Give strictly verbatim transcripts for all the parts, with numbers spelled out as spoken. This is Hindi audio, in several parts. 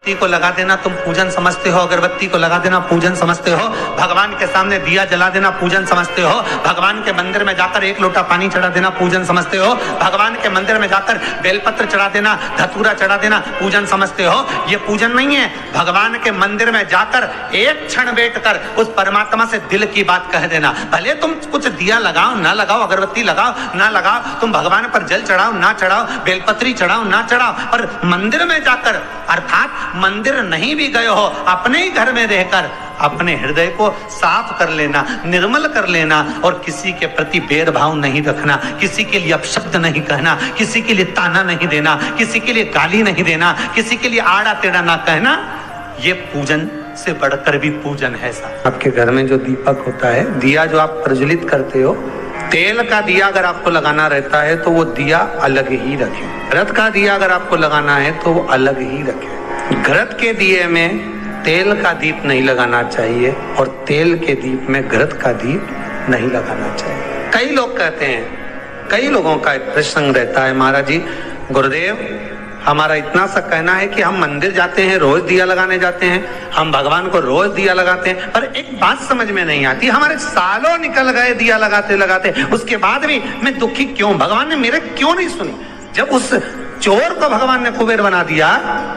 को लगा देना तुम पूजन समझते हो, अगरबत्ती को लगा देना पूजन समझते हो, भगवान के सामने दिया जला देना पूजन समझते हो, भगवान के मंदिर में जाकर एक लोटा पानी चढ़ा देना पूजन समझते हो, भगवान के मंदिर में जाकर बेलपत्र चढ़ा देना, धतूरा चढ़ा देना पूजन समझते हो। ये पूजन नहीं है। भगवान के मंदिर में जाकर एक क्षण बैठकर उस परमात्मा से दिल की बात कह देना। भले तुम कुछ दिया लगाओ ना लगाओ, अगरबत्ती लगाओ ना लगाओ, तुम भगवान पर जल चढ़ाओ ना चढ़ाओ, बेलपत्री चढ़ाओ ना चढ़ाओ, पर मंदिर में जाकर, अर्थात मंदिर नहीं भी गए हो, अपने ही घर में रहकर अपने हृदय को साफ कर लेना, निर्मल कर लेना और किसी के प्रति भेदभाव नहीं रखना, किसी के लिए अपशब्द नहीं कहना, किसी के लिए ताना नहीं देना, किसी के लिए गाली नहीं देना, किसी के लिए आड़ा टेढ़ा ना कहना। ये पूजन से बढ़कर भी पूजन है साहब। आपके घर में जो दीपक होता है, दिया जो आप प्रज्वलित करते हो, तेल का दिया अगर आपको लगाना रहता है तो वो दिया अलग ही रखें। घृत का दिया अगर आपको लगाना है तो वो अलग ही रखें। घृत के दिए में तेल का दीप नहीं लगाना चाहिए और तेल के दीप में घृत का दीप नहीं लगाना चाहिए। कई लोग कहते हैं, कई लोगों का एक प्रसंग रहता है, महाराज जी गुरुदेव हमारा इतना सा कहना है कि हम मंदिर जाते हैं, रोज दिया लगाने जाते हैं, हम भगवान को रोज दिया लगाते हैं, पर एक बात समझ में नहीं आती, हमारे सालों निकल गए दिया लगाते लगाते, उसके बाद भी मैं दुखी क्यों, भगवान ने मेरे क्यों नहीं सुनी। जब उस चोर को भगवान ने कुबेर बना दिया,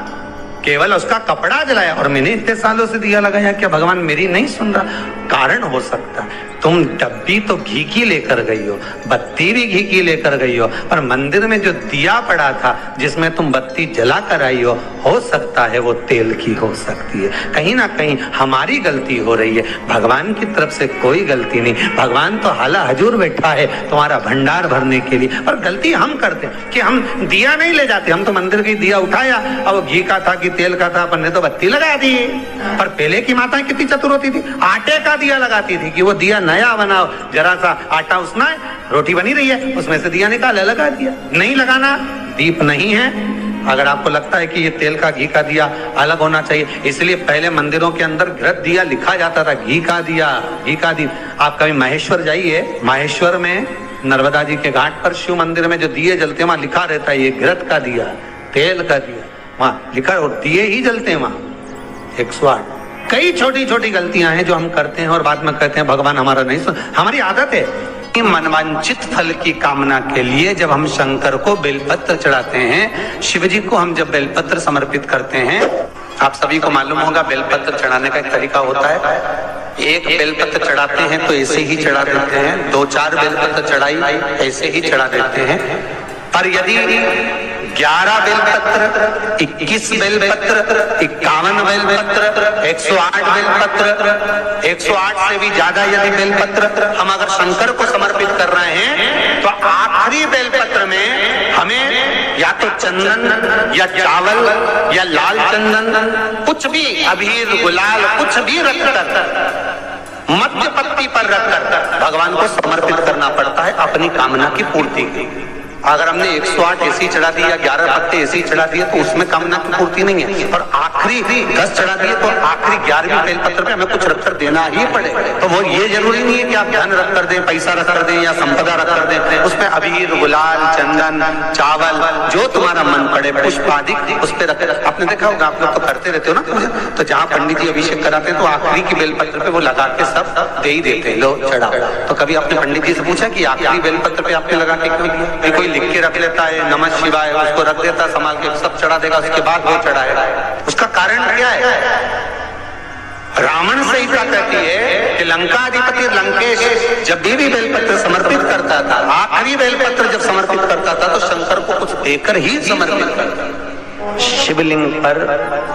केवल उसका कपड़ा जलाया और मैंने इतने सालों से दिया लगाया, क्या भगवान मेरी नहीं सुन रहा? कारण हो सकता है तुम डब्बी तो घी की लेकर गई हो, बत्ती भी घी की लेकर गई हो, पर मंदिर में जो दिया पड़ा था जिसमें तुम बत्ती जला कर आई हो हो सकता है वो तेल की हो सकती है। कहीं ना कहीं हमारी गलती हो रही है, भगवान की तरफ से कोई गलती नहीं। भगवान तो हाला हजूर बैठा है तुम्हारा भंडार भरने के लिए, पर गलती हम करते कि हम दिया नहीं ले जाते। हम तो मंदिर की दिया उठाया, अब घी का था कि तेल का था, अपन ने तो बत्ती लगा दी। पर पहले की माताएं कितनी चतुर होती थी, आटे का दिया लगाती थी कि वो दिया नया बनाओ, जरा सा आटा उसना है, रोटी बनी रही है, उसमें से दिया निकाला लगा दिया। नहीं लगाना, दीप नहीं है। अगर आपको लगता है कि ये तेल का घी का दिया अलग होना चाहिए, इसलिए पहले मंदिरों के अंदर घृत दिया लिखा जाता था, घी का दिया, घी का दिया। आप कभी महेश्वर जाइए, महेश्वर में नर्मदा जी के घाट पर शिव मंदिर में जो दिए जलते हैं वहां लिखा रहता है ये घृत का दिया, तेल का दिया, वहां लिखा और दिए ही जलते हैं वहां। एक सौ आठ कई छोटी छोटी गलतियां हैं जो हम करते हैं और बाद में कहते हैं भगवान हमारा नहीं सुन। हमारी आदत है कि मनवांचित फल की कामना के लिए जब हम शंकर को बेलपत्र चढ़ाते हैं, शिव जी को हम जब बेलपत्र समर्पित करते हैं, आप सभी को मालूम होगा बेलपत्र चढ़ाने का एक तरीका होता है। एक बेलपत्र चढ़ाते हैं तो ऐसे ही चढ़ा देते हैं, दो चार बेलपत्र चढ़ाई ऐसे ही चढ़ा देते हैं। पर यदि ग्यारह बेलपत्र, इक्कीस बेलपत्र, इक्यावन बेलपत्र, एक सौ आठ बेलपत्र, एक सौ आठ से भी ज्यादा यदि बेलपत्र हम अगर शंकर को समर्पित कर रहे हैं तो आखिरी बेलपत्र में हमें या तो चंदन या चावल या लाल चंदन, कुछ भी अबीर गुलाल कुछ भी रखकर मध्य पत्ती पर रखकर भगवान को समर्पित करना पड़ता है अपनी कामना की पूर्ति के। अगर हमने एक सौ आठ ऐसी चढ़ा दी या ग्यारह पत्ते ऐसी चढ़ा दिए तो उसमें कामना की पूर्ति नहीं है, और आखिरी दस चढ़ा दिए तो आखिरी ग्यारहवीं बेलपत्र पे हमें कुछ रखकर देना ही पड़ेगा। तो वो ये जरूरी नहीं है कि आप धन रख कर दें, पैसा रख कर दें या संपदा रख कर दें, उसमें अबीर गुलाल चंदन चावल जो तुम्हारा मन पड़े पुष्प आदि उस पर रखे। आपने देखा होगा, आप लोग तो करते रहते हो ना पूजा, तो जहाँ पंडित जी अभिषेक कराते हैं तो आखिरी की बेलपत्र पे वो लगा के सब दे ही देते हैं, लो चढ़ाओ। तो कभी आपने पंडित जी से पूछा कि आखिरी बेलपत्र पे आपने लगा के क्यों दिया? कोई लिख के रख लेता है नमः शिवाय, उसको रख देता संभाल के, सब चढ़ा देगा, उसके बाद वो चढ़ाएगा। उसका कारण क्या है? रावण संहिता कहती है कि लंकाधिपति लंकेश जब भी भी बेलपत्र समर्पित करता था, आखिरी बेलपत्र जब समर्पित करता था तो शंकर को कुछ देकर ही समर्पित करता। शिवलिंग पर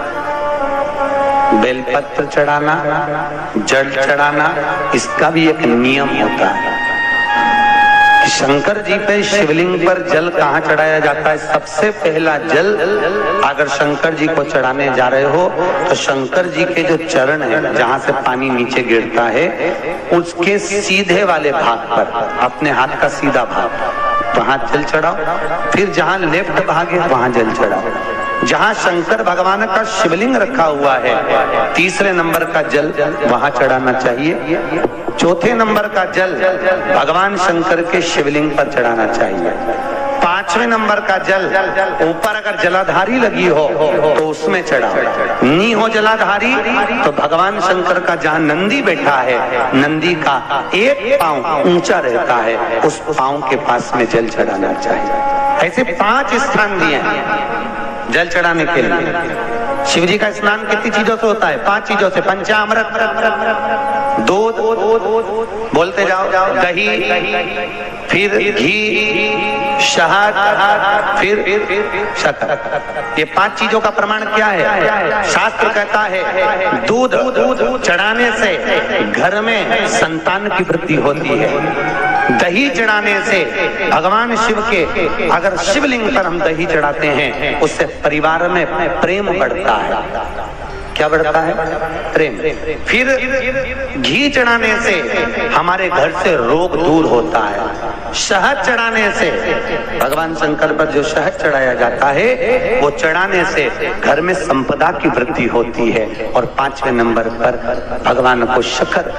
बेलपत्र चढ़ाना, जल चढ़ाना, इसका भी एक नियम होता है। शंकर जी पे शिवलिंग पर जल कहाँ चढ़ाया जाता है? सबसे पहला जल अगर शंकर जी को चढ़ाने जा रहे हो तो शंकर जी के जो चरण है जहाँ से पानी नीचे गिरता है उसके सीधे वाले भाग पर, अपने हाथ का सीधा भाग, वहां जल चढ़ाओ। फिर जहाँ लेफ्ट भाग है वहां जल चढ़ाओ। जहाँ शंकर भगवान का शिवलिंग रखा हुआ है तीसरे नंबर का जल वहां चढ़ाना चाहिए। चौथे नंबर का जल भगवान शंकर के शिवलिंग पर चढ़ाना चाहिए। पांचवें नंबर का जल ऊपर अगर जलाधारी लगी हो तो उसमें चढ़ाओ। नी हो जलाधारी तो भगवान शंकर का जहां नंदी बैठा है, नंदी का एक पांव ऊंचा रहता है, उस पांव के पास में जल चढ़ाना चाहिए। ऐसे पांच स्थान दिए हैं जल चढ़ाने के लिए। शिव जी का स्नान कितनी चीजों से होता है? पांच चीजों से। पंचामृत, दूध, बोलते जाओ, दही, फिर घी, शहद, फिर शक्कर। ये पांच चीजों का प्रमाण क्या है? शास्त्र कहता है दूध चढ़ाने से घर में संतान की वृद्धि होती है। दही चढ़ाने से भगवान शिव के, अगर शिवलिंग पर हम दही चढ़ाते हैं, उससे परिवार में प्रेम बढ़ता है। क्या बढ़ता है? प्रेम। फिर घी चढ़ाने से हमारे घर से रोग दूर होता है। शहद चढ़ाने से, भगवान शंकर पर जो शहद चढ़ाया जाता है, वो चढ़ाने से घर में संपदा की वृद्धि होती है। और पांचवें नंबर पर भगवान को शक्कर,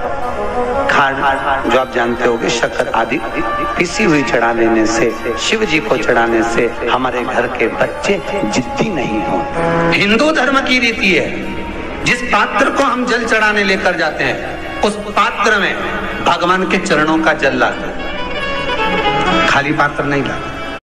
खांड जो आप जानते होंगे, शक्कर आदि पिसी हुई चढ़ा देने से, शिव जी को चढ़ाने से हमारे घर के बच्चे जिद्दी नहीं होते। हिंदू धर्म की रीति है, जिस पात्र को हम जल चढ़ाने लेकर जाते हैं, उस पात्र में भगवान के चरणों का जल लाते हैं, खाली पात्र नहीं लाते।